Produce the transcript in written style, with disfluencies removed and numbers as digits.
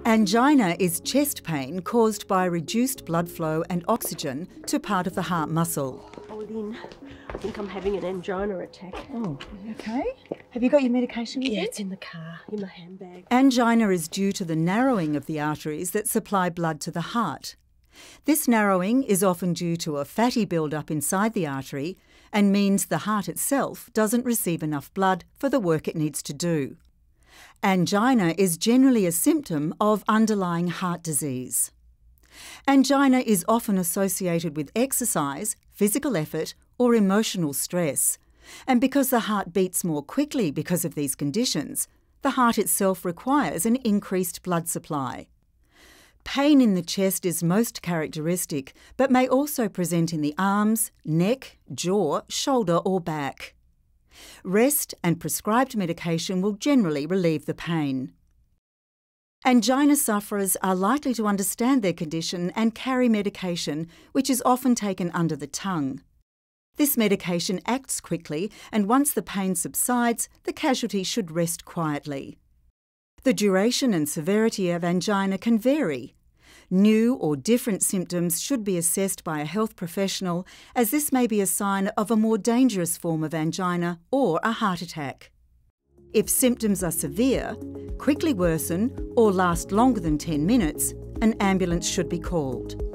Angina is chest pain caused by reduced blood flow and oxygen to part of the heart muscle. Oh, Lynn, I think I'm having an angina attack. Oh, okay. Have you got your medication with you? Yeah, it's in the car, in my handbag. Angina is due to the narrowing of the arteries that supply blood to the heart. This narrowing is often due to a fatty build-up inside the artery and means the heart itself doesn't receive enough blood for the work it needs to do. Angina is generally a symptom of underlying heart disease. Angina is often associated with exercise, physical effort, or emotional stress. And because the heart beats more quickly because of these conditions, the heart itself requires an increased blood supply. Pain in the chest is most characteristic, but may also present in the arms, neck, jaw, shoulder, or back. Rest and prescribed medication will generally relieve the pain. Angina sufferers are likely to understand their condition and carry medication, which is often taken under the tongue. This medication acts quickly, and once the pain subsides, the casualty should rest quietly. The duration and severity of angina can vary. New or different symptoms should be assessed by a health professional, as this may be a sign of a more dangerous form of angina or a heart attack. If symptoms are severe, quickly worsen, or last longer than 10 minutes, an ambulance should be called.